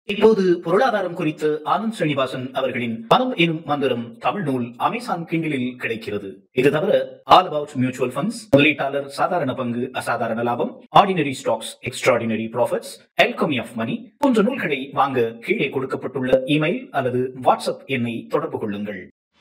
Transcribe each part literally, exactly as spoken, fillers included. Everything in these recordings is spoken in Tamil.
இப்போது பொருளாதாரம் குறித்து ஆனந்த் ஸ்ரீனிவாசன் அவர்களின் பணம் எனும் மந்திரம் தமிழ் நூல் அமேசான் கிண்டிலில் கிடைக்கிறது. இது தவிர ஆல் அபவுட் மியூச்சுவல் ஃபண்ட்ஸ், முதலீட்டாளர் சாதாரண பங்கு அசாதாரண லாபம், ordinary stocks extraordinary profits, alchemy of money போன்ற நூல்களை வாங்க கீழே கொடுக்கப்பட்டுள்ள இமெயில் அல்லது வாட்ஸ்அப் எண்ணை தொடர்பு கொள்ளுங்கள்.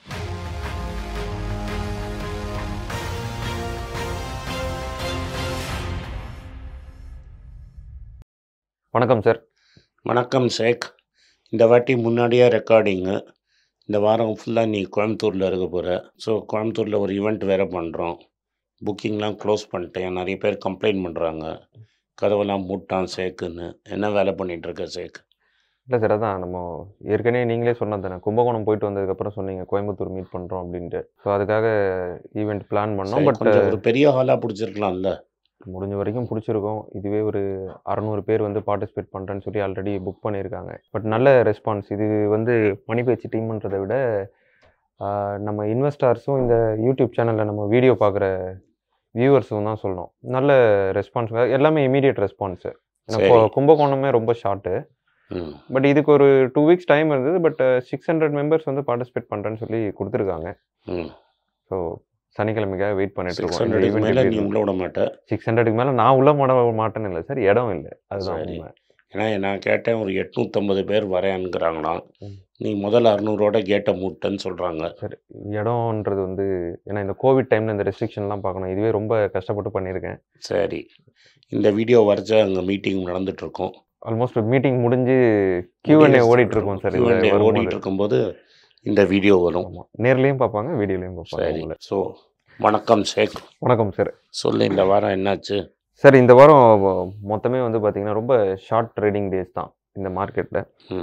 வணக்கம் சார். வணக்கம் ஷேக். இந்த வாட்டி முன்னாடியே ரெக்கார்டிங்கு. இந்த வாரம் ஃபுல்லாக நீ கோயம்புத்தூரில் இருக்க போகிற. ஸோ கோயம்புத்தூரில் ஒரு ஈவெண்ட் வேறு பண்ணுறோம். புக்கிங்லாம் க்ளோஸ் பண்ணிட்டேன். நிறைய பேர் கம்ப்ளைண்ட் பண்ணுறாங்க, கதவெல்லாம் மூட்டான் ஷேக்குன்னு. என்ன வேலை பண்ணிகிட்ருக்க ஷேக்? இல்லை சார், அதான் நம்ம ஏற்கனவே நீங்களே சொன்னது தானே, கும்பகோணம் போயிட்டு வந்ததுக்கப்புறம் சொன்னீங்க கோயம்புத்தூர் மீட் பண்ணுறோம் அப்படின்ட்டு. ஸோ அதுக்காக ஈவெண்ட் பிளான் பண்ணோம். பட் ஒரு பெரிய ஹாலாக பிடிச்சிருக்கலாம்ல? முடிஞ்ச வரைக்கும் பிடிச்சிருக்கோம். இதுவே ஒரு அறநூறு பேர் வந்து பார்ட்டிசிபேட் பண்ணுறேன்னு சொல்லி ஆல்ரெடி புக் பண்ணியிருக்காங்க. பட் நல்ல ரெஸ்பான்ஸ். இது வந்து மணி பேச்சு டீம்ன்றதை விட நம்ம இன்வெஸ்டர்ஸும் இந்த யூடியூப் சேனலில் நம்ம வீடியோ பார்க்குற வியூவர்ஸும் தான் சொல்லணும். நல்ல ரெஸ்பான்ஸ், எல்லாமே இமீடியட் ரெஸ்பான்ஸு. இப்போ கும்பகோணமே ரொம்ப ஷார்ட்டு. பட் இதுக்கு ஒரு டூ வீக்ஸ் டைம் இருந்தது. பட் சிக்ஸ் ஹண்ட்ரட் மெம்பர்ஸ் வந்து பார்ட்டிசிபேட் பண்ணுறேன்னு சொல்லி கொடுத்துருக்காங்க. ஸோ சனிக்கிழமைக்காக வெயிட் பண்ணிட்டு இருக்கோம். சிக்ஸ் ஹண்ட்ரடுக்கு மேலே நான் உள்ள மாட மாட்டேன்னு இல்லை சார், இடம் இல்லை, அதுதான் உண்மை. ஏன்னா நான் கேட்டேன், ஒரு எட்நூற்றம்பது பேர் வரேன்னுங்கிறாங்களாம். நீ முதல்ல அறுநூறோட கேட்டை மூட்டேன்னு சொல்கிறாங்க. சரி, இடம்ன்றது வந்து ஏன்னா இந்த கோவிட் டைமில் இந்த ரெஸ்ட்ரிக்ஷன்லாம் பார்க்கணும். இதுவே ரொம்ப கஷ்டப்பட்டு பண்ணியிருக்கேன். சரி, இந்த வீடியோ வரைச்சா அங்கே மீட்டிங் நடந்துகிட்ருக்கோம். ஆல்மோஸ்ட் மீட்டிங் முடிஞ்சு கியூஎன்ஏ ஓடிட்டு இருக்கோம் சார். கியூஎன்ஏ ஓடிட்டு இருக்கும்போது இந்த வீடியோ வரும். நேர்லேயும் பார்ப்பாங்க, வீடியோலையும் பார்ப்பாங்க. சரி, ஸோ வணக்கம் ஷேக். வணக்கம் சார். சொல்லு, இந்த வாரம் என்னாச்சு சார்? இந்த வாரம் மொத்தமே வந்து பார்த்தீங்கன்னா ரொம்ப ஷார்ட் ட்ரேடிங் டேஸ் தான் இந்த மார்க்கெட்டில்.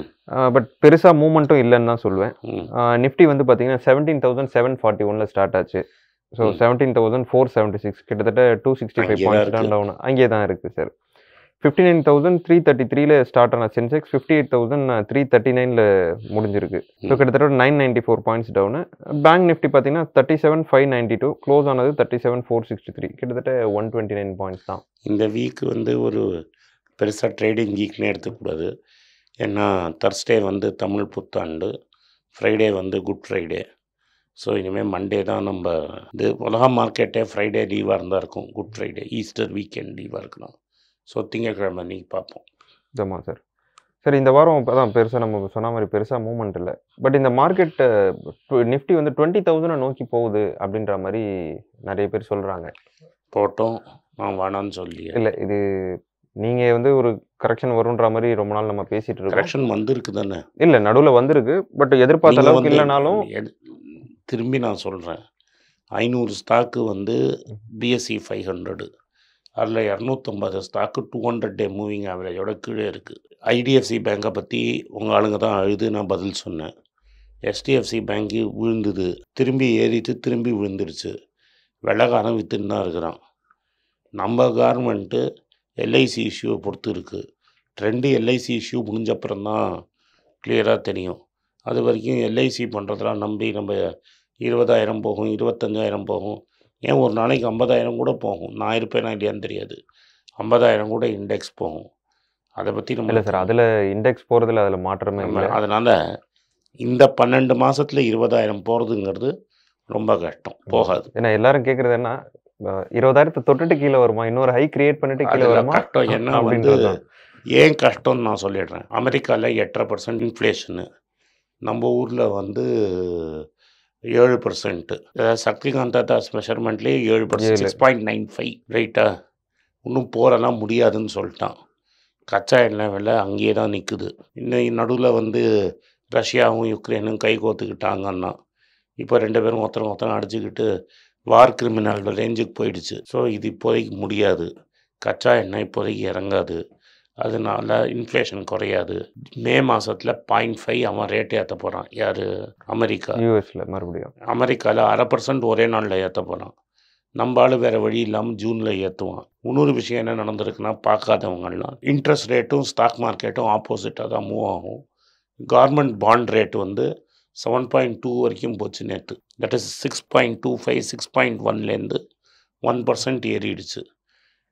பட் பெருசாக மூவ்மெண்ட்டும் இல்லைன்னு தான் சொல்லுவேன். நிஃப்டி வந்து பார்த்தீங்கன்னா செவன்டீன் தௌசண்ட் செவன் ஃபார்ட்டி ஒனில் ஸ்டார்ட் ஆச்சு. So seventeen thousand four seventy six கிட்டத்தட்ட டூ சிக்ஸ்டி ஃபைவ் பாயிண்ட்ஸ் தான் டவுன் அங்கேயே தான் இருக்குது sir. Fifty nine thousand three thirty த்ரீல ஸ்டார்ட் ஆன Sensex fifty eight thousand three thirty நைனில் முடிஞ்சிருக்கு. ஸோ கிட்டத்தட்ட nine ninety four points down. Bank Nifty பார்த்தீங்கன்னா thirty seven five ninety two close ஆனது thirty seven four sixty three கிட்டத்தட்ட ஒன் டுவெண்ட்டி நைன் பாயிண்ட்ஸ் தான். இந்த வீக் வந்து ஒரு பெருசாக ட்ரேடிங் வீக்னே எடுத்துக்கூடாது. ஏன்னா தர்ஸ்டே வந்து தமிழ் புத்தாண்டு, ஃப்ரைடே வந்து குட் ஃப்ரைடே. ஸோ இனிமேல் மண்டே தான் நம்ம இது உலக மார்க்கெட்டே ஃப்ரைடே லீவாக இருந்தால் இருக்கும். குட் ஃப்ரைடே, ஈஸ்டர் வீக்கெண்ட் லீவாக இருக்கலாம். ஸோ திங்கக்கிழமை நீங்கள் பார்ப்போம். ஆமாம் சார். சரி, இந்த வாரம் இப்போ தான் பெருசாக நம்ம சொன்ன மாதிரி பெருசாக மூவ்மெண்ட் இல்லை. பட் இந்த மார்க்கெட்டு நிஃப்டி வந்து டுவெண்ட்டி தௌசண்டை நோக்கி போகுது அப்படின்ற மாதிரி நிறைய பேர் சொல்கிறாங்க. போட்டோம், நான் வேணான்னு சொல்லி இல்லை, இது நீங்கள் வந்து ஒரு கரெக்ஷன் வரும்ன்ற மாதிரி ரொம்ப நாள் நம்ம பேசிகிட்டு இருக்கோம். கரெக்ஷன் வந்திருக்கு தானே? இல்லை, நடுவில் வந்திருக்கு. பட் எதிர்பார்த்த அளவுக்கு இல்லைனாலும் திரும்பி நான் சொல்கிறேன், ஐநூறு ஸ்டாக்கு வந்து பிஎஸ்சி ஃபைவ் ஹண்ட்ரடு, அதில் இரநூத்தம்பது stock two hundred day moving ஆவரேஜோட கீழே இருக்குது. ஐடிஎஃப்சி பேங்கை பற்றி உங்கள் ஆளுங்க தான் அழுது நான் பதில் சொன்னேன். எஸ்டிஎஃப்சி பேங்க்கு விழுந்தது, திரும்பி ஏறிட்டு திரும்பி விழுந்துருச்சு. வெள்ளக்காரன் விற்றுன்னு தான் இருக்கிறான். நம்ம கவர்மெண்ட்டு எல்ஐசி இஷ்யூவை பொறுத்து இருக்குது. ட்ரெண்டு எல்ஐசி இஷ்யூ முடிஞ்சப்புறம் தான் கிளியராக தெரியும். அது வரைக்கும் எல்ஐசி பண்ணுறதெல்லாம் நம்பி நம்ம இருபதாயிரம் போகும், இருபத்தஞ்சாயிரம் போகும், ஏன் ஒரு நாளைக்கு ஐம்பதாயிரம் கூட போகும். நான் இருப்பேனா இல்லையான்னு தெரியாது. ஐம்பதாயிரம் கூட இண்டெக்ஸ் போகும். அதை பற்றி நம்ம இல்லை சார், அதில் இண்டெக்ஸ் போகிறதுல அதில் மாற்றமே இல்லை. அதனால் இந்த பன்னெண்டு மாதத்தில் இருபதாயிரம் போகிறதுங்கிறது ரொம்ப கஷ்டம், போகாது. ஏன்னா எல்லாரும் கேட்குறது என்ன, இருபதாயிரத்தை தொட்டுட்டு கீழே வருமா, இன்னொரு ஹை கிரியேட் பண்ணிட்டு கீழே வருமா? கஷ்டம் என்ன வந்து ஏன் கஷ்டம்னு நான் சொல்லிடுறேன். அமெரிக்காவில் எட்டரை பர்சன்ட் இன்ஃப்ளேஷனு, நம்ம ஊரில் வந்து ஏழு பர்சன்ட்டு. சக்திகாந்தா தாஸ் மெஷர்மெண்ட்லேயே ஏழு percent, six point nine five ரைட்டா. இன்னும் போகிறலாம் முடியாதுன்னு சொல்லிட்டான். கச்சா எண்ணெய் விலை அங்கேயே தான் நிற்குது. இன்னும் நடுவில் வந்து ரஷ்யாவும் யுக்ரைனும் கை கோத்துக்கிட்டாங்கன்னா இப்போ ரெண்டு பேரும் ஒருத்தரம் ஒருத்தரம் அடிச்சுக்கிட்டு வார் கிரிமினல் ரேஞ்சுக்கு போயிடுச்சு. ஸோ இது இப்போதைக்கு முடியாது. கச்சா எண்ணெய் இப்போதைக்கு இறங்காது, அதனால இன்ஃப்ளேஷன் குறையாது. மே மாதத்தில் பாயிண்ட் ஃபைவ் அவன் ரேட் ஏற்ற போகிறான். யார்? அமெரிக்கா. யூஎஸில் மறுபடியும் அமெரிக்காவில் அரை பர்சன்ட் ஒரே நாளில் ஏற்ற போகிறான். நம்ம ஆள் வேறு வழி இல்லாமல் ஜூனில் ஏற்றுவான். இன்னொரு விஷயம் என்ன நடந்திருக்குன்னா, பார்க்காதவங்கலாம் இன்ட்ரெஸ்ட் ரேட்டும் ஸ்டாக் மார்க்கெட்டும் ஆப்போசிட்டாக தான் மூவ் ஆகும். கவர்மெண்ட் பாண்ட் ரேட் வந்து செவன் பாயிண்ட் டூ வரைக்கும் போச்சு நேற்று. That is six point two five six point ஒன்லேருந்து ஒன் பர்சன்ட் ஏறிடுச்சு.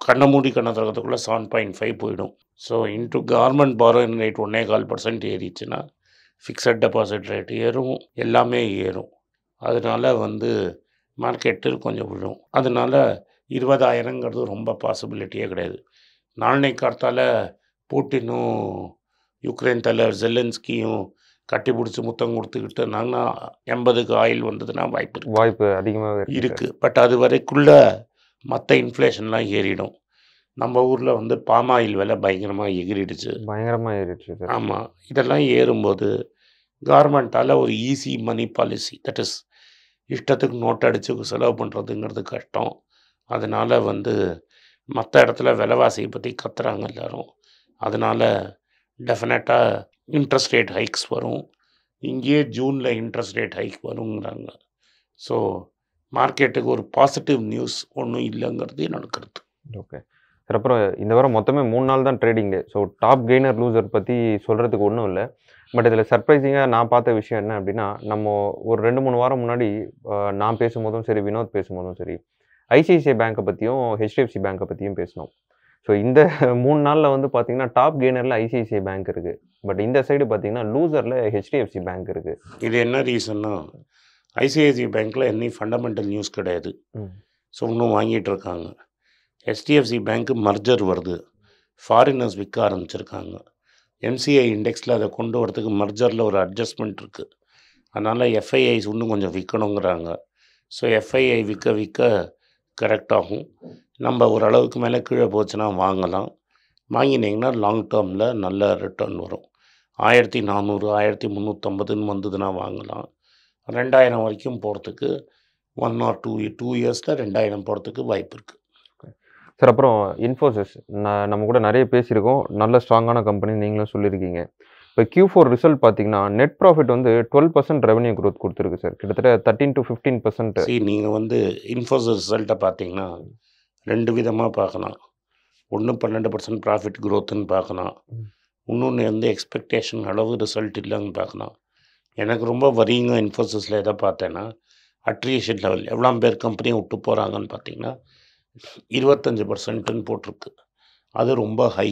கண்ண மூடி கண்ண திறக்கிறதுக்குள்ளே செவன் பாயிண்ட் ஃபைவ் போயிடும். So into government borrowing rate ஒன்றே கால் பர்சன்ட் ஏறிச்சுன்னா ஃபிக்ஸட் டெபாசிட் ரேட் ஏறும், எல்லாமே ஏறும். அதனால வந்து மார்க்கெட்டு கொஞ்சம் விழும். அதனால இருபதாயிரங்கிறது ரொம்ப பாசிபிலிட்டியே கிடையாது. நாளை காலத்தால் பூட்டினும் யுக்ரைன் தலைவர் ஜெலன்ஸ்கியும் கட்டி பிடிச்சி முத்தம் கொடுத்துக்கிட்டு நாங்கள் எண்பதுக்கு ஆயில் வந்ததுன்னா வாய்ப்பு இருக்குது வாய்ப்பு அதிகமாகவே இருக்குது. பட் அது வரைக்குள்ளே மற்ற இன்ஃப்ளேஷன்லாம் ஏறிடும். நம்ம ஊரில் வந்து பாம் ஆயில் விலை பயங்கரமாக எகிரிடுச்சு பயங்கரமாக ஏறிடுச்சு. ஆமாம், இதெல்லாம் ஏறும்போது கவர்மெண்ட்டால் ஒரு easy money policy, that is இஷ்டத்துக்கு நோட் அடித்து செலவு பண்ணுறதுங்கிறது கஷ்டம். அதனால் வந்து மற்ற இடத்துல விலைவாசியை பற்றி கத்துறாங்க எல்லோரும். அதனால் டெஃபினட்டாக இன்ட்ரெஸ்ட் ரேட் ஹைக்ஸ் வரும். இங்கேயே ஜூனில் இன்ட்ரெஸ்ட் ரேட் ஹைக் வருங்கிறாங்க. ஸோ மார்க்கெட்டுக்கு ஒரு பாசிட்டிவ் நியூஸ் ஒன்றும் இல்லைங்கிறது என்னோட கருத்து. ஓகே சார், அப்புறம் இந்த வாரம் மொத்தமே மூணு நாள் தான் trading day. So top gainer loser பற்றி சொல்கிறதுக்கு ஒன்றும் இல்லை. பட் இதில் சர்ப்ரைசிங்காக நான் பார்த்த விஷயம் என்ன அப்படின்னா, நம்ம ஒரு ரெண்டு மூணு வாரம் முன்னாடி நான் பேசும்போதும் சரி, வினோத் பேசும்போதும் சரி, ஐசிஐசிஐ பேங்க்கை பற்றியும் ஹெச்டிஎஃப்சி பேங்க்கை பற்றியும் பேசினோம். ஸோ இந்த மூணு நாளில் வந்து பார்த்தீங்கன்னா டாப் கெய்னரில் ஐசிஐசிஐ பேங்க் இருக்குது. பட் இந்த சைடு பார்த்தீங்கன்னா லூசரில் ஹெச்டிஎஃப்சி பேங்க் இருக்குது. இது என்ன ரீசன்னா, ஐசிஐசிஐ பேங்க்கில் என்ன ஃபண்டமெண்டல் நியூஸ் கிடையாது. ஸோ இன்னும் வாங்கிட்டு இருக்காங்க. ஹெச்டிஎஃப்சி பேங்க்கு மர்ஜர் வருது, ஃபாரினர்ஸ் விற்க ஆரம்பிச்சிருக்காங்க. எம்சிஐ இண்டெக்ஸில் அதை கொண்டு வரதுக்கு மர்ஜரில் ஒரு அட்ஜஸ்ட்மெண்ட் இருக்குது. அதனால் எஃப்ஐஐஸ் இன்னும் கொஞ்சம் விற்கணுங்கிறாங்க. ஸோ எஃப்ஐஐ விற்க விற்க கரெக்டாகும். நம்ம ஓரளவுக்கு மேலே கீழே போச்சுன்னா வாங்கலாம். வாங்கினீங்கன்னா லாங் டேர்மில் நல்ல ரிட்டர்ன் வரும். ஆயிரத்தி நானூறு ஆயிரத்தி முந்நூற்றம்பதுன்னு வந்ததுன்னா வாங்கலாம். ரெண்டாயிரம் வரைக்கும் போகிறதுக்கு ஒன் ஆர் டூ டூ இயர்ஸில் ரெண்டாயிரம் போகிறதுக்கு வாய்ப்பு இருக்குது. சார், அப்புறம் இன்ஃபோசிஸ் நான் நம்ம கூட நிறைய பேசியிருக்கோம். நல்ல ஸ்ட்ராங்கான கம்பெனி நீங்களும் சொல்லியிருக்கீங்க. இப்போ கியூ ஃபோர் ரிசல்ட் பார்த்தீங்கன்னா நெட் ப்ராஃபிட் வந்து டுவெல் பர்சன்ட் ரெவன்யூ க்ரோத் கொடுத்துருக்கு சார். கிட்டத்தட்ட தேர்ட்டின் டு ஃபிஃப்டீன் பர்சன்ட். சரி, நீங்கள் வந்து இன்ஃபோசிஸ் ரிசல்ட்டை பார்த்தீங்கன்னா ரெண்டு விதமாக பார்க்கலாம். ஒன்று பன்னெண்டு பர்சன்ட் ப்ராஃபிட் க்ரோத்துன்னு பார்க்கலாம். இன்னொன்று வந்து எக்ஸ்பெக்டேஷன் அளவு ரிசல்ட் இல்லைன்னு பார்க்கலாம். எனக்கு ரொம்ப வரிங்க இன்ஃபோசிஸில் எதை பார்த்தேன்னா, அட்ரிஷன் லெவல் எவ்வளோ பேர் கம்பெனியை விட்டு போகிறாங்கன்னு பார்த்தீங்கன்னா இருபத்தஞ்சி பர்சன்ட்டுன்னு போட்டிருக்கு. அது ரொம்ப ஹை.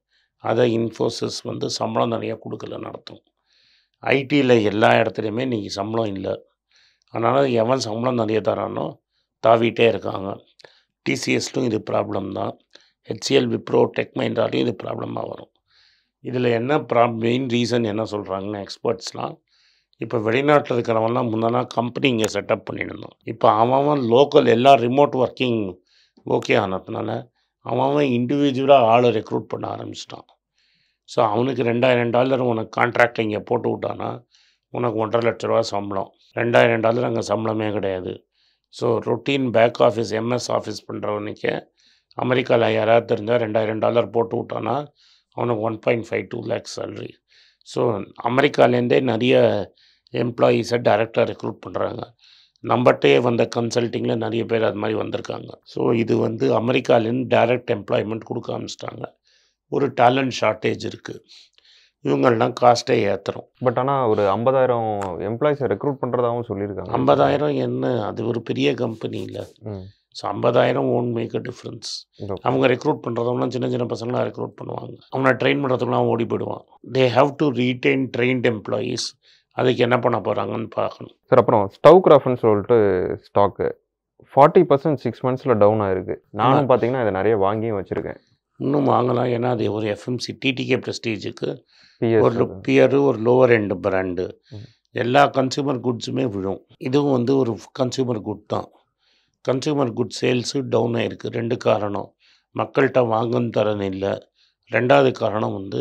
அதை இன்ஃபோசிஸ் வந்து சம்பளம் நிறையா கொடுக்கல நடத்தும். ஐடியில் எல்லா இடத்துலையுமே இன்றைக்கி சம்பளம் இல்லை. அதனால் எவன் சம்பளம் நிறைய தரானோ தாவிட்டே இருக்காங்க. டிசிஎஸ்லும் இது ப்ராப்ளம் தான். ஹெச்சிஎல், விப்ரோ, டெக் மஹிந்திராலையும் இது ப்ராப்ளமாக வரும். இதில் என்ன ப்ராப் மெயின் ரீசன் என்ன சொல்கிறாங்கன்னா எக்ஸ்பர்ட்ஸ்லாம், இப்போ வெளிநாட்டில் இருக்கிறவங்கலாம் முன்னெல்லாம் கம்பெனி இங்கே செட்டப் பண்ணியிருந்தோம். இப்போ அவன் லோக்கல் எல்லாம் ரிமோட் ஒர்க்கிங் ஓகே ஆனதுனால அவன் இண்டிவிஜுவலாக ஆளை ரெக்ரூட் பண்ண ஆரம்பிச்சிட்டான். ஸோ அவனுக்கு ரெண்டாயிரம் டாலர் உனக்கு கான்ட்ராக்ட் இங்கே போட்டு விட்டானா உனக்கு ஒன்றரை லட்ச ரூபா சம்பளம். ரெண்டாயிரம் டாலர் அங்கே சம்பளமே கிடையாது. So routine back office MS office பண்ணுறவனுக்கே அமெரிக்காவில் யாராவது தெரிஞ்சால் ரெண்டாயிரம் டாலர் போட்டு விட்டானா அவனுக்கு one point five two lakhs salary. So அமெரிக்காலேருந்தே நிறைய எம்ப்ளாயீஸை டைரெக்டாக ரெக்ரூட் பண்ணுறாங்க. நம்மகிட்டே வந்த கன்சல்ட்டிங்கில் நிறைய பேர் அது மாதிரி வந்திருக்காங்க. ஸோ இது வந்து அமெரிக்காலேருந்து டைரக்ட் எம்ப்ளாய்மெண்ட் கொடுக்க ஆரம்பிச்சிட்டாங்க. ஒரு டேலண்ட் ஷார்ட்டேஜ் இருக்குது. இவங்கள்லாம் காஸ்ட்டே ஏற்றுறோம். பட் ஆனால் ஒரு ஐம்பதாயிரம் எம்ப்ளாயிஸை ரெக்ரூட் பண்ணுறதாகவும் சொல்லியிருக்காங்க. ஐம்பதாயிரம் என்ன, அது ஒரு பெரிய கம்பெனி இல்லை. ஸோ ஐம்பதாயிரம் ஓன் மேக் அ டிஃப்ரென்ஸ். அவங்க ரெக்ரூட் பண்ணுறவங்களாம் சின்ன சின்ன பசங்களாம் ரெக்ரூட் பண்ணுவாங்க. அவனை ட்ரெயின் பண்ணுறதுக்குலாம் ஓடி போயிடுவான். They have to retain trained employees. அதுக்கு என்ன பண்ண போகிறாங்கன்னு பார்க்கணும். சார், அப்புறம் ஸ்டவ் கிராஃப்ட்னு சொல்லிட்டு ஸ்டாக்கு ஃபார்ட்டி பர்சன்ட் சிக்ஸ் மந்த்ஸில் டவுன் ஆயிருக்கு. நானும் பார்த்தீங்கன்னா இதை நிறைய வாங்கியும் வச்சுருக்கேன். இன்னும் வாங்கலாம். ஏன்னா அது ஒரு எஃப்எம்சி டிடிகே ப்ரெஸ்டீஜுக்கு ஒரு பியரு, ஒரு லோவர் எண்டு பிராண்டு. எல்லா கன்சியூமர் குட்ஸுமே விழும். இதுவும் வந்து ஒரு கன்சியூமர் குட் தான். கன்சியூமர் குட் சேல்ஸு டவுன் ஆகிருக்கு. ரெண்டு காரணம், மக்கள்கிட்ட வாங்கன்னு தரன்னு இல்லை. ரெண்டாவது காரணம் வந்து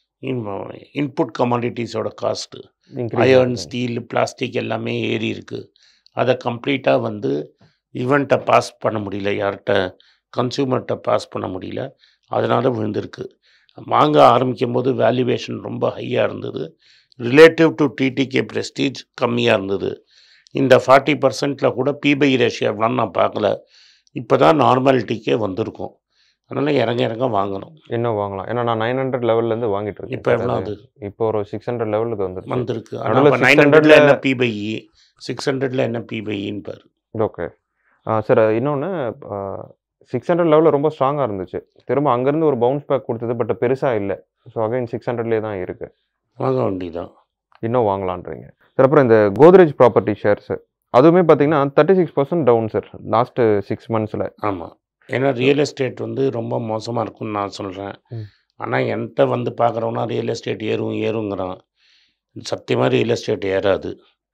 இன்புட் கமாடிட்டிஸோட காஸ்ட்டு, அயர்ன், ஸ்டீல், பிளாஸ்டிக் எல்லாமே ஏறி இருக்குது. அதை கம்ப்ளீட்டாக வந்து ஈவெண்ட்டை பாஸ் பண்ண முடியல, யார்கிட்ட கன்சியூமர்கிட்ட பாஸ் பண்ண முடியல. அதனால் விழுந்திருக்கு. வாங்க ஆரம்பிக்கும் போது வேல்யூவேஷன் ரொம்ப ஹையாக இருந்தது. ரிலேட்டிவ் டு டிடிகே ப்ரெஸ்டீஜ் கம்மியாக இருந்தது. இந்த ஃபார்ட்டி பர்சன்ட்டில் கூட பிபை ரேஷியோ எவ்வளோன்னு நான் பார்க்கல. இப்போ தான் நார்மாலிட்டிக்கே வந்திருக்கும். அதனால் இறங்க இறங்க வாங்கணும். இன்னும் வாங்கலாம். ஏன்னா நான் நைன் ஹண்ட்ரட் லெவல்லேருந்து வாங்கிட்டு இருக்கேன். இப்போ எவ்வளோ அது? இப்போ ஒரு சிக்ஸ் ஹண்ட்ரட் லெவலுக்கு வந்து வந்துருக்கு. அதனால் நைன் ஹண்ட்ரட்ல என்ன பிபைஇ, சிக்ஸ் ஹண்ட்ரட்ல என்ன பிபைஇன்னு பாரு. Okay sir. இன்னொன்று சிக்ஸ் ஹண்ட்ரட் லெவலில் ரொம்ப ஸ்ட்ராங்காக இருந்துச்சு. திரும்ப அங்கேருந்து ஒரு பவுன்ஸ் பேக் கொடுத்தது, பட் பெருசாக இல்லை. ஸோ அகைன் சிக்ஸ் ஹண்ட்ரட்லேயே தான் இருக்குது. வாங்க வேண்டியதான். இன்னும் வாங்கலான்றீங்க சார். அப்புறம் இந்த கோத்ரேஜ் ப்ராப்பர்ட்டி ஷேர்ஸு அதுவுமே பார்த்தீங்கன்னா thirty six percent down sir last six மந்த்ஸில். ஆமாம், ஏன்னா ரியல் எஸ்டேட் வந்து ரொம்ப மோசமாக இருக்கும்னு நான் சொல்கிறேன். ஆனால் என்கிட்ட வந்து பார்க்குறவனா ரியல் எஸ்டேட் ஏறும் ஏறுங்கிறான். சத்தியமாக ரியல் எஸ்டேட் ஏறாது.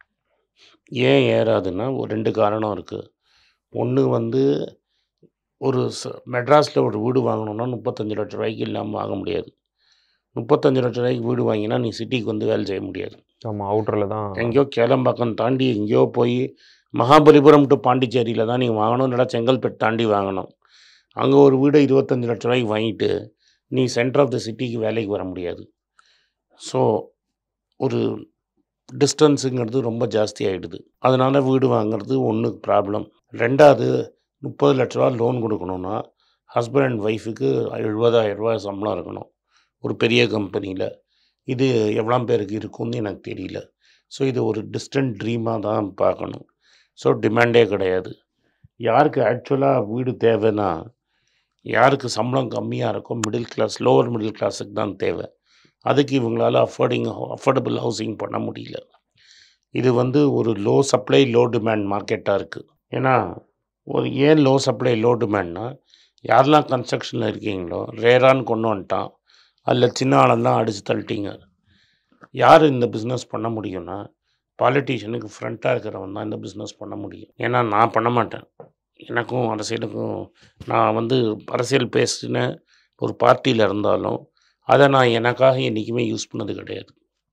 ஏன் ஏறாதுன்னா ஒரு ரெண்டு காரணம் இருக்குது. ஒன்று வந்து ஒரு ச மெட்ராஸில் ஒரு வீடு வாங்கணுன்னா முப்பத்தஞ்சு லட்ச ரூபாய்க்கு இல்லாமல் வாங்க முடியாது. முப்பத்தஞ்சு லட்ச ரூபாய்க்கு வீடு வாங்கினா நீ சிட்டிக்கு வந்து வேலை செய்ய முடியாது. ஆமாம், அவுட்டரில் தான் எங்கேயோ கேளம்பாக்கம் தாண்டி எங்கேயோ போய் மகாபலிபுரம் டு பாண்டிச்சேரியில் தான் நீங்கள் வாங்கணும், இல்லைனா செங்கல்பட்டு தாண்டி வாங்கணும். அங்கே ஒரு வீடு இருபத்தஞ்சி லட்ச ரூபாய்க்கு வாங்கிட்டு நீ சென்டர் ஆஃப் த சிட்டிக்கு வேலைக்கு வர முடியாது. ஸோ ஒரு டிஸ்டன்ஸுங்கிறது ரொம்ப ஜாஸ்தி ஆகிடுது. அதனால் வீடு வாங்குறது ஒன்று ப்ராப்ளம். ரெண்டாவது, முப்பது லட்ச ரூபா லோன் கொடுக்கணுன்னா ஹஸ்பண்ட் அண்ட் ஒய்ஃபுக்கு எழுபதாயிரம் ரூபா சம்பளம் இருக்கணும் ஒரு பெரிய கம்பெனியில். இது எவ்வளோ பேருக்கு இருக்கும்னு எனக்கு தெரியல. ஸோ இது ஒரு டிஸ்டன்ட் ட்ரீமாக தான் பார்க்கணும். ஸோ டிமாண்டே கிடையாது. யாருக்கு ஆக்சுவலாக வீடு தேவைன்னா, யாருக்கு சம்பளம் கம்மியாக இருக்கும், மிடில் கிளாஸ் லோவர் மிடில் கிளாஸுக்கு தான் தேவை. அதுக்கு இவங்களால் அஃபோர்டிங் அஃபோர்டபுள் ஹவுசிங் பண்ண முடியல. இது வந்து ஒரு லோ சப்ளை லோ டிமாண்ட் மார்க்கெட்டாக இருக்குது. ஏன்னா ஒரு ஏன் லோ சப்ளை லோ டிமாண்ட்னா, யாரெல்லாம் கன்ஸ்ட்ரக்ஷனில் இருக்கீங்களோ ரேரான்னு கொண்டு வந்துட்டான், அதில் சின்ன ஆளெல்லாம் அடித்து தள்ளிட்டீங்க. யார் இந்த பிஸ்னஸ் பண்ண முடியும்னா, பாலிட்டிஷியனுக்கு ஃப்ரண்ட்டாக இருக்கிறவன் தான் இந்த பிஸ்னஸ் பண்ண முடியும். ஏன்னா நான் பண்ண மாட்டேன். எனக்கும் அரசியலுக்கும், நான் வந்து அரசியல் பேசின ஒரு பார்ட்டியில் இருந்தாலும் அதை நான் எனக்காக என்றைக்குமே யூஸ் பண்ணது கிடையாது.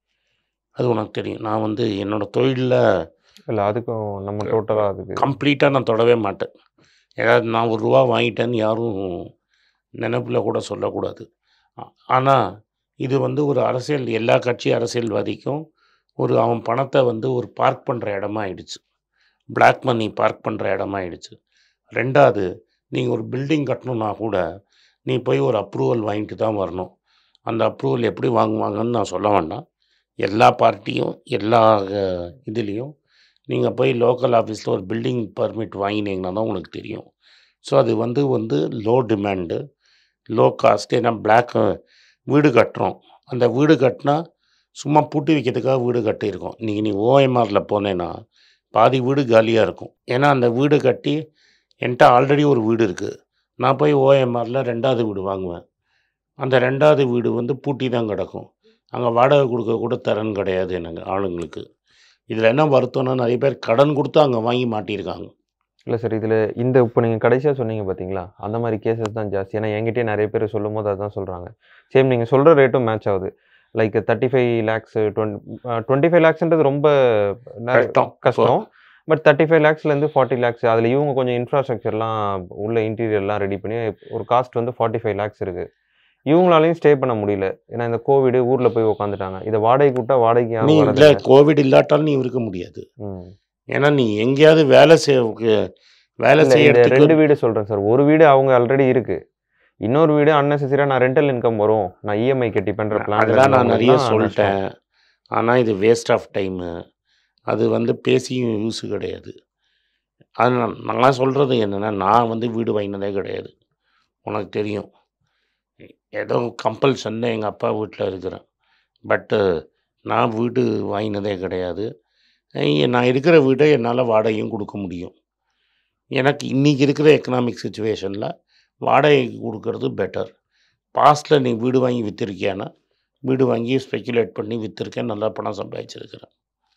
அது உனக்கு தெரியும். நான் வந்து என்னோடய தொழிலில் இல்லை, அதுக்கும் நம்ம டோட்டலாக அதுக்கு கம்ப்ளீட்டாக நான் தொடவே மாட்டேன். ஏதாவது நான் ஒரு ரூபா வாங்கிட்டேன்னு யாரும் நினைப்பில் கூட சொல்லக்கூடாது. ஆனால் இது வந்து ஒரு அரசியல், எல்லா கட்சி அரசியல்வாதிக்கும் ஒரு அவன் பணத்தை வந்து ஒரு பார்க் பண்ணுற இடமா ஆயிடுச்சு. பிளாக் மணி பார்க் பண்ணுற இடமா ஆயிடுச்சு. ரெண்டாவது, நீங்கள் ஒரு பில்டிங் கட்டணுன்னா கூட நீ போய் ஒரு அப்ரூவல் வாங்கிட்டு தான் வரணும். அந்த அப்ரூவல் எப்படி வாங்குவாங்கன்னு நான் சொல்ல வேண்டாம். எல்லா பார்ட்டியும் எல்லா இதுலேயும் நீங்கள் போய் லோக்கல் ஆஃபீஸில் ஒரு பில்டிங் பர்மிட் வாங்கினீங்கன்னா தான் உங்களுக்கு தெரியும். ஸோ அது வந்து வந்து லோ டிமாண்டு லோ காஸ்ட். ஏன்னா பிளாக் வீடு கட்டுறோம், அந்த வீடு கட்டினா சும்மா பூட்டி வைக்கிறதுக்காக வீடு கட்டியிருக்கோம். இன்றைக்கி நீ ஓஎம்ஆரில் போனேன்னா பாதி வீடு காலியாக இருக்கும். ஏன்னா அந்த வீடு கட்டி என்கிட்ட ஆல்ரெடி ஒரு வீடு இருக்குது, நான் போய் ஓஎம்ஆரில் ரெண்டாவது வீடு வாங்குவேன். அந்த ரெண்டாவது வீடு வந்து பூட்டி தான் கிடக்கும். அங்கே வாடகை கொடுக்க கூட தரன் கிடையாது எனக்கு ஆளுங்களுக்கு. இதில் என்ன வருத்தம்னா, நிறைய பேர் கடன் கொடுத்து அங்கே வாங்கி மாட்டியிருக்காங்க. இல்லை சார், இதில் இந்த இப்போ நீங்கள் கடைசியாக சொன்னீங்க பார்த்தீங்களா, அந்த மாதிரி கேசஸ் தான் ஜாஸ்தி. ஏன்னா என்கிட்டயே நிறைய பேர் சொல்லும் போது அதுதான் சொல்கிறாங்க. சேம் நீங்கள் சொல்கிற ரேட்டும் மேட்ச் ஆகுது. Like thirty five lakhs twenty twenty five லேக்ஸ்ன்றது ரொம்ப கஷ்டம் கஷ்டம் பட் தேர்ட்டி ஃபைவ் லேக்ஸ்லேருந்து ஃபார்ட்டி லேக்ஸ் அதில் இவங்க கொஞ்சம் இன்ஃப்ராஸ்ட்ரக்சர்லாம் உள்ள இன்டீரியர்லாம் ரெடி பண்ணி ஒரு காஸ்ட் வந்து ஃபார்ட்டி ஃபைவ் லேக்ஸ் இருக்குது. இவங்களாலையும் ஸ்டே பண்ண முடியல. ஏன்னா இந்த கோவிடு ஊரில் போய் உட்காந்துட்டாங்க. இதை வாடகை கூட்டா வாடகைக்கு நீ இல்லை, கோவிட் இல்லாட்டாலும் நீ இருக்க முடியாது. ஏன்னா நீ எங்கேயாவது வேலை செய்ய வேலை செய்ய ரெண்டு வீடு சொல்கிறேன் சார். ஒரு வீடு அவங்க ஆல்ரெடி இருக்குது, இன்னொரு வீடு அன்னெசரியாக நான் ரெண்டல் இன்கம் வரும், நான் இஎம்ஐ கட்டி பண்ணுற பிளான். அதெல்லாம் நான் நிறைய சொல்லிட்டேன். ஆனால் இது வேஸ்ட் ஆஃப் டைமு. அது வந்து பேசியும் யூஸு கிடையாது. அது நான் சொல்கிறது என்னென்னா, நான் வந்து வீடு வாங்கினதே கிடையாது. உனக்கு தெரியும், ஏதோ கம்பல்ஷன் தான் எங்கள் அப்பா வீட்டில் இருக்கிறேன். பட்டு நான் வீடு வாங்கினதே கிடையாது. நான் இருக்கிற வீட்டை என்னால் வாடகையும் கொடுக்க முடியும். எனக்கு இன்றைக்கி இருக்கிற எக்கனாமிக் சுச்சுவேஷனில் வாடகைக்கு கொடுக்கறது பெட்டர். பாஸ்ட்டில் நீ வீடு வாங்கி விற்றுருக்கியானா, வீடு வாங்கி ஸ்பெக்குலேட் பண்ணி விற்றுருக்கேன், நல்லா பணம் சம்பாதிச்சிருக்கிறேன்,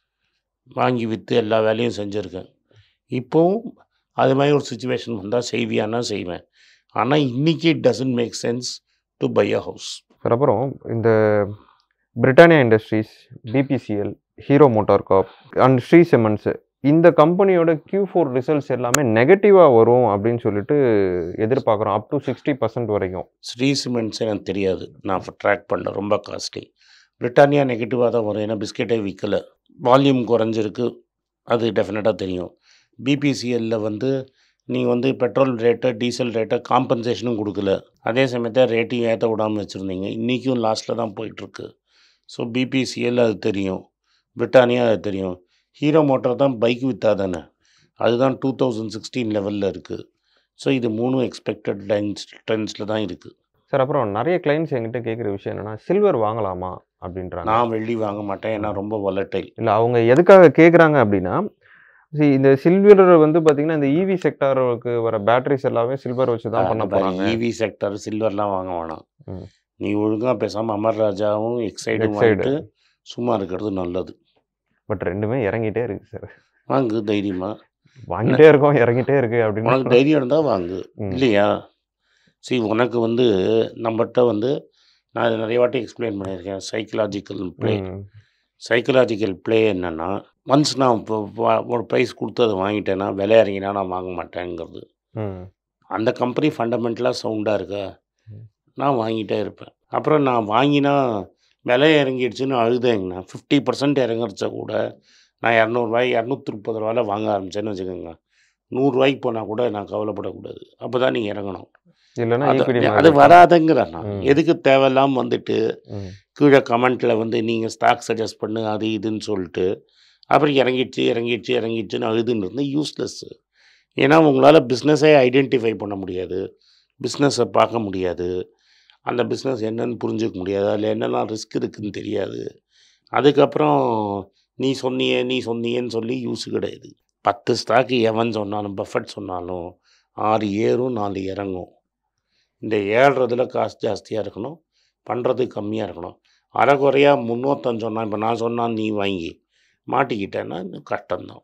வாங்கி விற்று எல்லா வேலையும் செஞ்சுருக்கேன். இப்போவும் அது மாதிரி ஒரு சுச்சுவேஷன் வந்தால் செய்வியானா செய்வேன். ஆனால் இன்றைக்கி it doesn't make sense to buy a house. அப்புறம் இந்த Britannia Industries, BPCL, Hero Motor Corp and Shree Cements, இந்த கம்பெனியோட கியூ ஃபோர் ரிசல்ட்ஸ் எல்லாமே நெகட்டிவாக வரும் அப்படின்னு சொல்லிட்டு எதிர்பார்க்குறோம். அப் டு சிக்ஸ்டி பர்சன்ட் வரைக்கும். ஸ்ரீ சிமெண்ட்ஸ் எனக்கு தெரியாது, நான் ட்ராக் பண்ணேன், ரொம்ப காஸ்ட்லி. பிரிட்டானியா நெகட்டிவாக தான் வரும், ஏன்னா பிஸ்கெட்டே விற்கலை, வால்யூம் குறைஞ்சிருக்கு, அது டெஃபினட்டாக தெரியும். பிபிசிஎல்லில் வந்து நீங்கள் வந்து பெட்ரோல் ரேட்டை டீசல் ரேட்டை காம்பன்சேஷனும் கொடுக்கல, அதே சமயத்தில் ரேட்டையும் ஏற்ற விடாமல் வச்சுருந்தீங்க. இன்றைக்கும் லாஸ்ட்டில் தான் போயிட்டுருக்கு. ஸோ பிபிசிஎல் அது தெரியும், பிரிட்டானியா அது தெரியும். ஹீரோ மோட்டார் தான் பைக் விற்றா தானே, அதுதான் டூ தௌசண்ட் சிக்ஸ்டீன் லெவலில் இருக்குது. ஸோ இது மூணும் எக்ஸ்பெக்டட் லைன்ஸ் ட்ரெண்ட்ஸில் தான் இருக்குது. சார் அப்புறம் நிறைய கிளைண்ட்ஸ் என்கிட்ட கேட்குற விஷயம் என்னன்னா, சில்வர் வாங்கலாமா அப்படின்றாங்க. நான் வெள்ளி வாங்க மாட்டேன், ஏன்னா ரொம்ப வாலடைல். இல்லை, அவங்க எதுக்காக கேட்குறாங்க அப்படின்னா, see, இந்த சில்வர் வந்து பார்த்தீங்கன்னா இந்த இவி செக்டாருக்கு வர பேட்டரிஸ் எல்லாமே சில்வர் வச்சு தான் பண்ண போகிறாங்க. இவி செக்டர் சில்வர்லாம் வாங்க வேணாம். ம். நீ ஒழுங்காக பேசாமல் அமர் ராஜாவும் எக்ஸைடும் Exide. வாங்கிட்டு சும்மா இருக்கிறது நல்லது. பட் ரெண்டுமே இறங்கிட்டே இருக்கு சார். வாங்கு தைரியமாக. வாங்கிட்டே இருக்கோம், இறங்கிட்டே இருக்கு உனக்கு அப்படின்னு. தைரியம் இருந்தால் வாங்கு, ம். இல்லையா? சரி, உனக்கு வந்து நம்மகிட்ட வந்து நான் இதை நிறைய வாட்டி எக்ஸ்பிளைன் பண்ணியிருக்கேன். Psychological play. ம். சைக்கலாஜிக்கல் ப்ளே என்னென்னா, ஒன்ஸ் நான் இப்போ வா- ஒரு ப்ரைஸ் கொடுத்து அதை வாங்கிட்டேன்னா விலை இறங்கினா நான் வாங்க மாட்டேங்கிறது. ம். அந்த கம்பெனி ஃபண்டமெண்டலாக சவுண்டாக இருக்கா, ம். நான் வாங்கிட்டே இருப்பேன். அப்புறம் நான் வாங்கினா விலை இறங்கிடுச்சுன்னு அழுதேங்கண்ணா, ஃபிஃப்டி பர்சன்ட் இறங்குறச்ச கூட நான் இரநூறுவாய் இரநூத்தி முப்பது ரூபாயில் வாங்க ஆரம்பிச்சேன்னு வச்சுக்கோங்க, நூறுரூவாய்க்கு போனால் கூட நான் கவலைப்படக்கூடாது. அப்போ தான் நீங்கள் இறங்கணும். இல்லைன்னா அது ஈக்விட்டி அது வராதுங்கிறேன் நான். ம். எதுக்கு தேவையில்லாமல் வந்துட்டு ம். கீழே கமெண்ட்டில் வந்து நீங்கள் ஸ்டாக் சஜஸ்ட் பண்ணு அது இதுன்னு சொல்லிட்டு அப்புறம் இறங்கிடுச்சு இறங்கிடுச்சு இறங்கிடுச்சுன்னு அழுதுன்னு இருந்தால் யூஸ்லெஸ்ஸு. ஏன்னா உங்களால் பிஸ்னஸே ஐடென்டிஃபை பண்ண முடியாது, பிஸ்னஸை பார்க்க முடியாது, அந்த பிஸ்னஸ் என்னன்னு புரிஞ்சுக்க முடியாது, அதில் என்னெல்லாம் ரிஸ்க் இருக்குதுன்னு தெரியாது. அதுக்கப்புறம் நீ சொன்னியே நீ சொன்னியேன்னு சொல்லி யூஸ் கிடையாது. பத்து ஸ்டாக்கு எவன் சொன்னாலும் பஃபட் சொன்னாலும் ஆறு ஏறும் நாலு இறங்கும். இந்த ஏறுறதுல காசு ஜாஸ்தியாக இருக்கணும், பண்ணுறது கம்மியாக இருக்கணும். அரைக்குறையாக முன்னூத்தஞ்சு சொன்னால் இப்போ நான் சொன்னால் நீ வாங்கி மாட்டிக்கிட்டேன்னா இன்னும் கஷ்டம்தான்.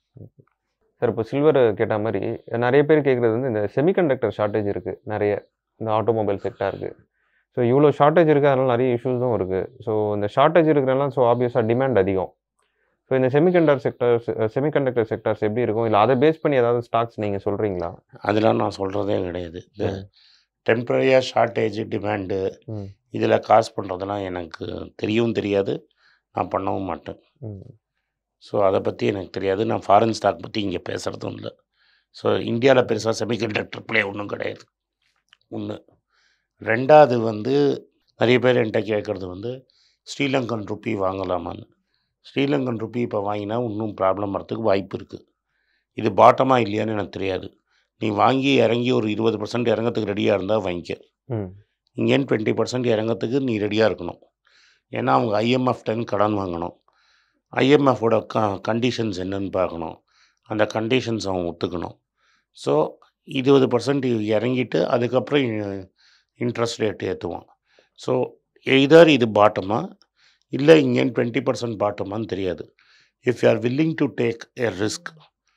சார் இப்போ சில்வர் கேட்ட மாதிரி நிறைய பேர் கேட்குறது வந்து இந்த செமிகண்டக்டர் ஷார்ட்டேஜ் இருக்குது நிறைய இந்த ஆட்டோமொபைல் செக்டாருக்கு. ஸோ இவ்வளோ ஷார்ட்டேஜ் இருக்குது, அதனால நிறைய இஷ்யூஸும் இருக்குது. ஸோ இந்த ஷார்ட்டேஜ் இருக்கிறனால ஸோ ஆப்வியஸாக டிமாண்ட் அதிகம். ஸோ இந்த செமிகண்டர் செக்டர்ஸ் செமிகண்டக்டர் செக்டார்ஸ் எப்படி இருக்கும், இல்லை அதை பேஸ் பண்ணி ஏதாவது ஸ்டாக்ஸ் நீங்கள் சொல்கிறீங்களா? அதெல்லாம் நான் சொல்கிறதே கிடையாது. இந்த ம். டெம்பரரியாக ஷார்ட்டேஜ் டிமாண்டு ம். இதில் காசு பண்ணுறதுலாம் எனக்கு தெரியவும் தெரியாது, நான் பண்ணவும் மாட்டேன். ம். ஸோ அதை பற்றி எனக்கு தெரியாது. நான் ஃபாரின் ஸ்டாக் பற்றி இங்கே பேசுகிறதும் இல்லை. ஸோ இந்தியாவில் பெருசாக செமிகண்டக்டர் ப்ளே ஒன்றும் கிடையாது. ஒன்று. ரெண்டாவது வந்து நிறைய பேர் என்கிட்ட கேட்குறது வந்து ஸ்ரீலங்கன் ருப்பி வாங்கலாமான்னு. ஸ்ரீலங்கன் ருப்பி இப்போ வாங்கினா இன்னும் ப்ராப்ளம் வரத்துக்கு வாய்ப்பு இருக்குது. இது பாட்டமாக இல்லையான்னு எனக்கு தெரியாது. நீ வாங்கி இறங்கி ஒரு இருபது பர்சன்ட் இறங்கிறதுக்கு ரெடியாக இருந்தால் வாங்கிக்க. ம். இங்கேன்னு டுவெண்ட்டி பர்சன்ட் இறங்கிறதுக்கு நீ ரெடியாக இருக்கணும். ஏன்னா அவங்க ஐஎம்எஃப் டென் கடன் வாங்கணும், ஐஎம்எஃபோட க கண்டிஷன்ஸ் என்னன்னு பார்க்கணும், அந்த கண்டிஷன்ஸ் அவன் ஒத்துக்கணும். ஸோ இருபது பர்சன்ட் இறங்கிட்டு அதுக்கப்புறம் இன்ட்ரெஸ்ட் ரேட் ஏற்றுவான். ஸோ எய்தர் இது பாட்டமா இல்லை இங்கேன்னு டுவெண்ட்டி பர்சன்ட் பாட்டமான்னு தெரியாது. If you are willing to take a risk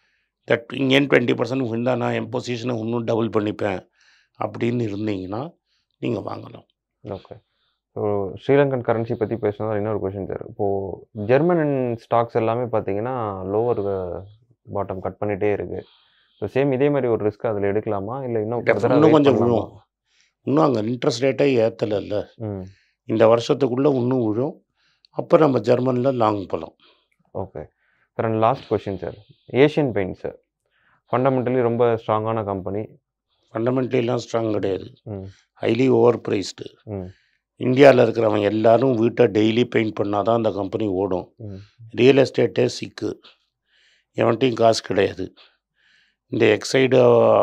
that இங்கேன்னு டுவெண்ட்டி பர்சன்ட் விழுந்தா நான் என் பொசிஷனை இன்னும் டபுள் பண்ணிப்பேன் அப்படின்னு இருந்தீங்கன்னா நீங்கள் வாங்கலாம். ஓகே. ஸோ ஸ்ரீலங்கன் கரன்சி பற்றி பேசினா இன்னொரு கொஷின் சார். இப்போது ஜெர்மன் ஸ்டாக்ஸ் எல்லாமே பார்த்தீங்கன்னா லோவர் பாட்டம் கட் பண்ணிகிட்டே இருக்குது. ஸோ சேம் இதே மாதிரி ஒரு ரிஸ்க் அதில் எடுக்கலாமா, இல்லை இன்னும் further ஆ இன்னும் wait கொஞ்சம் பண்ணலாமா? விழும். இன்னும் அங்கே இன்ட்ரெஸ்ட் ரேட்டே ஏற்றலைல்ல, ம். இந்த வருஷத்துக்குள்ளே இன்னும் விழும். அப்போ நம்ம ஜெர்மனில் லாங் போகலாம். Okay sir. And last question sir, Asian Paint sir fundamentally ரொம்ப ஸ்ட்ராங்கான கம்பெனி. ஃபண்டமெண்டலாம் ஸ்ட்ராங் கிடையாது, ம். Highly over priced. ம். இந்தியாவில் இருக்கிறவங்க எல்லாரும் வீட்டை டெய்லி பெயிண்ட் பண்ணால் தான் அந்த கம்பெனி ஓடும். ம். ரியல் எஸ்டேட்டே சிக்கு, எவன்ட்டையும் காசு கிடையாது. இந்த எக்ஸைடு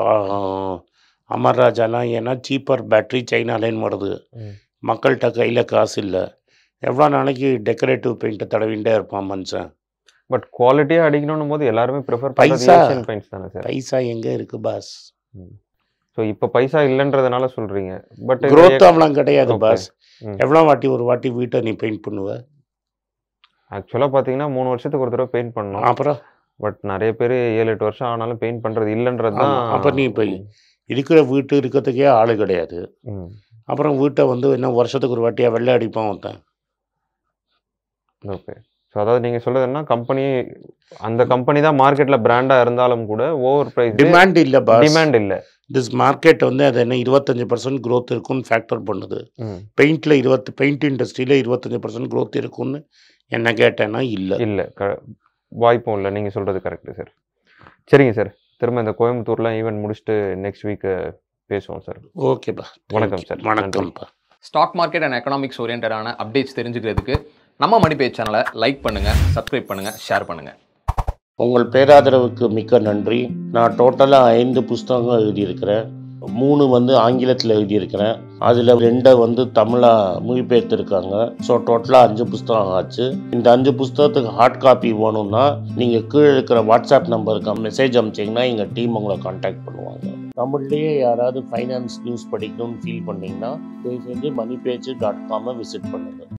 அமர் ராஜாலாம் ஏன்னா சீப்பர் பேட்ரி சைனாலேன்னு வருது, ம். மக்கள்கிட்ட கையில் காசு இல்லை. எவ்வளோ நாளைக்கு டெக்கரேட்டிவ் பெயிண்ட்டை தடவிண்டே இருப்பான் மனுஷன். பட் குவாலிட்டியாக அடிக்கணும் போது எல்லாருமே ப்ரிஃபர் பண்ணுறது பைசா ஏஷியன் பெயிண்ட்ஸ் தானே சார்? பைசா எங்கே இருக்குது பாஸ்? ஸோ இப்போ பைசா இல்லைன்றதுனால சொல்கிறீங்க. பட் க்ரோத் அவலாம் கிடையாது Okay. பாஸ். ம். எவ்வளோ வாட்டி ஒரு வாட்டி வீட்டை நீ பெயிண்ட் பண்ணுவ? ஆக்சுவலாக பார்த்தீங்கன்னா மூணு வருஷத்துக்கு ஒரு தடவை பெயிண்ட் பண்ணோம். அப்புறம் பட் நிறைய பேர் ஏழு எட்டு வருஷம் ஆனாலும் பெயிண்ட் பண்ணுறது இல்லைன்றது தான். ஆமா. அப்ப நீ இப்ப இருக்கிற வீட்டு இருக்கிறதுக்கே ஆள் கிடையாது. ம். அப்புறம் வீட்டை வந்து என்ன வருஷத்துக்கு ஒரு வாட்டியாக வெள்ளை அடிப்பான் ஒருத்தன். ஓகே. ஸோ அதாவது நீங்கள் சொல்கிறதுன்னா கம்பெனி அந்த கம்பெனி தான் மார்க்கெட்டில் பிராண்டாக இருந்தாலும் கூட ஓவர் ப்ரைஸ் டிமாண்ட் இல்லை பாஸ். டிமாண்ட் இல்லை. திஸ் மார்க்கெட் வந்து அது என்ன இருபத்தஞ்சு பர்சன்ட் க்ரோத் இருக்குன்னு ஃபேக்டர் பண்ணுது. ம். பெயிண்டில் இருபத்து பெயிண்ட் இண்டஸ்ட்ரியில் இருபத்தஞ்சு பர்சன்ட் க்ரோத் இருக்குன்னு என்ன கேட்டேன்னா இல்லை இல்லை க வாய்ப்பும் இல்லை. நீங்கள் சொல்கிறது கரெக்டு சார். சரிங்க சார், திரும்ப இந்த கோயம்புத்தூர்லாம் ஈவெண்ட் முடிச்சுட்டு நெக்ஸ்ட் வீக்கு பேசுவோம் சார். ஓகேப்பா. வணக்கம் சார். வணக்கம்ப்பா. ஸ்டாக் மார்க்கெட் அண்ட் எக்கனாமிக்ஸ் ஓரியன்டான அப்டேட்ஸ் தெரிஞ்சுக்கிறதுக்கு நம்ம மணி பேஜ் சேனலை லைக் பண்ணுங்கள், சப்ஸ்கிரைப் பண்ணுங்கள், ஷேர் பண்ணுங்கள். உங்கள் பேராதரவுக்கு மிக்க நன்றி. நான் டோட்டலாக ஐந்து புஸ்தகங்கள் எழுதியிருக்கிறேன். மூணு வந்து ஆங்கிலத்தில் எழுதியிருக்கிறேன். அதில் ரெண்டை வந்து தமிழாக மொழிபெயர்த்துருக்காங்க. ஸோ டோட்டலாக அஞ்சு புஸ்தகம் ஆச்சு. இந்த அஞ்சு புஸ்தகத்துக்கு ஹார்ட் காப்பி வேணும்னா நீங்கள் கீழே இருக்கிற வாட்ஸ்அப் நம்பருக்கு மெசேஜ் அனுப்பிச்சிங்கன்னா எங்கள் டீம் உங்களை கான்டாக்ட் பண்ணுவாங்க. தமிழ்லேயே யாராவது ஃபைனான்ஸ் நியூஸ் படிக்கணும்னு ஃபீல் பண்ணிங்கன்னா தயவு செஞ்சு மணி பேஜ் டாட் காமை விசிட் பண்ணுங்கள்.